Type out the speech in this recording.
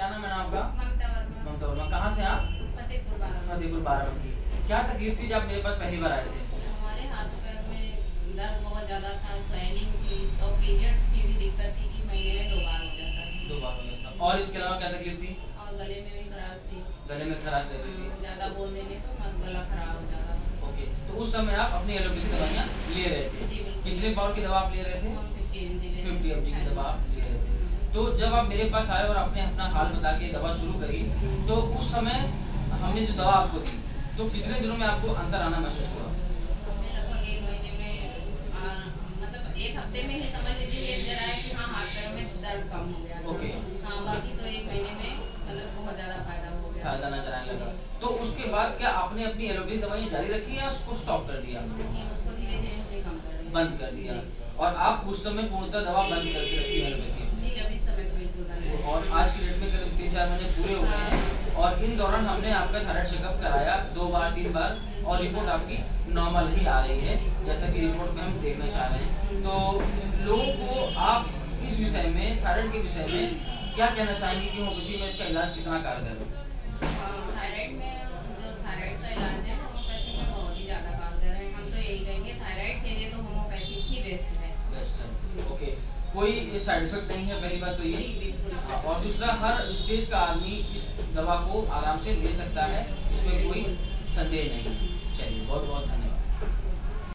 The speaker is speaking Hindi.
क्या नाम है ना आपका? ममता वर्मा। कहाँ से आप? फतेहपुर बाराबंकी। क्या तकलीफ थी जब मेरे पास पहली बार आए थे? हमारे हाथ पैर में दर्द बहुत ज्यादा था, स्वेलिंग थी और पीरियड्स की भी दिक्कत थी कि महीने में 2 बार हो जाता है। 2 बार हो जाता। और इसके अलावा क्या तकलीफ थी? और गले में भी खराश थी। गले में खराश रहती थी? ज्यादा बोल देने पर गला खराब हो जाता था। ओके, तो उस समय आप अपनी एलोपैथी दवाइयाँ ले रहे थे? जी बिल्कुल। कितने पाउंड की दवा आप ले रहे थे? 50 mg की दवा आप ले रहे थे। तो जब आप मेरे पास आए और आपने अपना हाल बता के दवा शुरू करी, तो उस समय हमने जो दवा आपको दी, तो कितने दिनों में आपको अंतर आना महसूस हुआ? लगभग 1 महीने में, मतलब 1 हफ्ते में ही समझ लीजिए जरा है कि हाँ हाथ पैरों में दर्द कम हो गया। ओके। हाँ, बाकी तो 1 महीने में मतलब बहुत ज्यादा फायदा हो गया। फायदा नजर आने लगा। तो उसके बाद क्या आपने अपनी एलोपैथी दवाइयाँ जारी रखी या उसको स्टॉप कर दिया? उसको धीरे-धीरे कम कर दिया। बंद कर दिया। और आप उस समय पूर्णतः दवा बंद करके रखी है एलोपैथी? जी, अभी इस समय तो बिल्कुल बंद है। और आज की डेट में करीब 3-4 महीने पूरे हो गए हैं और इन दौरान हमने आपका थायराइड चेकअप कराया 2 बार 3 बार और रिपोर्ट आपकी नॉर्मल ही आ रही है, जैसा कि रिपोर्ट में हम देखना चाह रहे हैं। तो लोगों को आप इस विषय में, थायराइड के विषय में क्या कहना चाहेंगे कि होम्योपैथी में इसका इलाज कितना कारगर है? थायराइड में जो थायराइड का इलाज है होम्योपैथी में बहुत ही ज़्यादा कारगर है। हम तो यही कहेंगे थायराइड के लिए तो होम्योपैथी ही बेस्ट है। ओके, कोई साइड इफेक्ट नहीं है, पहली बात तो ये। जी बिल्कुल। और दूसरा, हर स्टेज का आदमी इस दवा को आराम से ले सकता है, इसमें कोई संदेह नहीं। चलिए, बहुत बहुत धन्यवाद।